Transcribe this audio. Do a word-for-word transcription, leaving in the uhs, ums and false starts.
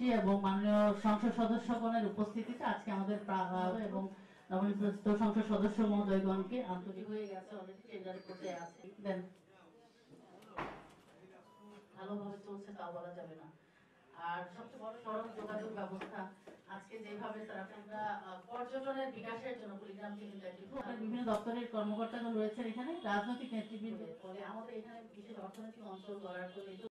এবং মাননীয় সংসদ সদস্যগণের উপস্থিতিতে আজকে আমাদের এবং নবনির্বাচিত সংসদ সদস্য মহোদয়গণকে আন্তরিক হয়ে গেছে অলরেডি টেন্ডার পর্যায়ে আছে দেন ভালোভাবে চলছে তা বলা যাবে না। আর সবচেয়ে বড় সড়ক যোগাযোগ ব্যবস্থা আজকে যেভাবে স্যার আপনারা পর্যটনের বিকাশের জন্য কুড়িগ্রাম থেকে বিভিন্ন দপ্তরের কর্মকর্তাগণ রয়েছেন এখানে রাজনৈতিক নেতৃবৃন্দ ফলে আমাদের এখানে বিশেষ অর্থনৈতিক অঞ্চল গড়ার জন্য